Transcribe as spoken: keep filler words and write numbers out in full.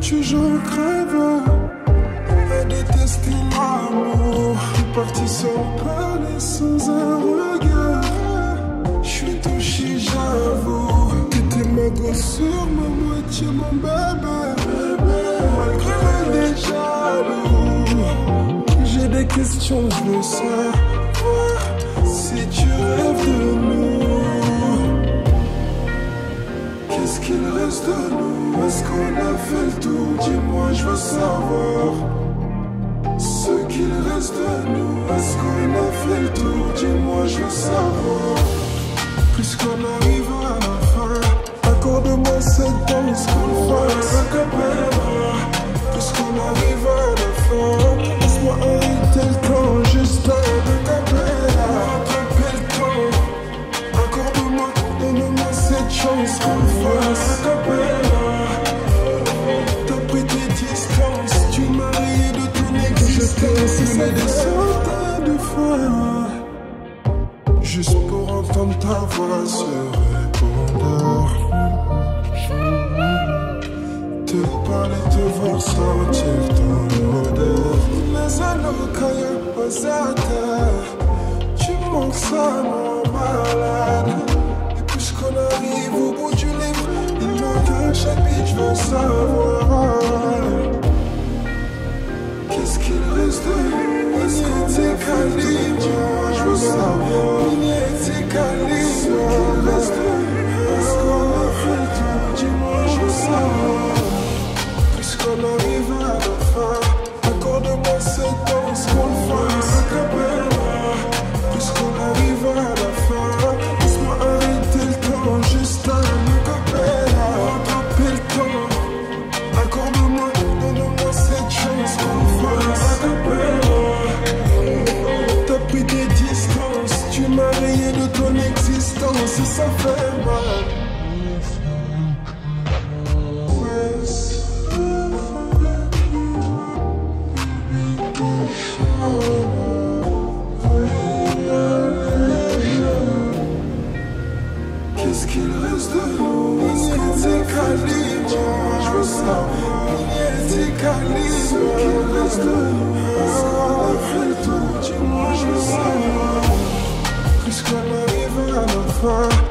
tu j'en crève. À détester l'amour. Je suis parti sans parler, sans un regard. Je suis touché, j'avoue. T'étais ma gossure, ma moitié, mon bébé. Malgré les jaloux, j'ai des questions, je veux savoir si tu rêves de nous. Qu'est-ce qu'il reste de nous? Est-ce qu'on a fait le tour? Dis-moi, je veux savoir ce qu'il reste de nous. Est-ce qu'on a fait le tour? Dis-moi, je veux savoir. Puisqu'on arrive à la fin, accorde-moi cette danse qu'on fasse a cappella. Puisqu'on arrive à la fin, laisse-moi arrêter le temps, juste un cappella. Attraper le temps, accorde-moi, donne-moi cette chance qu'on fasse a cappella. T'as pris tes distances, tu m'as rayé de ton existence. C'est des centaines de fois, juste pour entendre ta voix se répondre. Te parler, te voir sentir ton odeur. Mais alors quand y'a pas à terre, tu manques ça mon malade. Et puisqu'on arrive au bout du livre, il manque un chapitre, je veux savoir qu'est-ce qu'il reste de nous. Est-ce qu'on t'est calé? Dis-moi, je veux savoir. T'es calé, ce qu'il reste de nous. Est-ce qu'on a fait le tour? Dis-moi, je veux savoir. Puisqu'on arrive à la fin, accorde-moi cette danse qu'on fasse a cappella. Puisqu'on arrive à la fin, laisse-moi arrêter le temps, juste un cappella. Attraper le temps, accorde-moi, donne-moi cette chance qu'on fasse a cappella. T'as pris des distances, tu m'as rayé de ton existence et ça fait mal. Qu'est-ce qu'il reste de nous? Est-ce qu'on t'est calé? Dis-moi, je veux savoir. T'es calé, ce qu'il reste de nous. Est-ce qu'on a fait le tour? Dis-moi, je veux savoir. Puisqu'on arrive à la fin,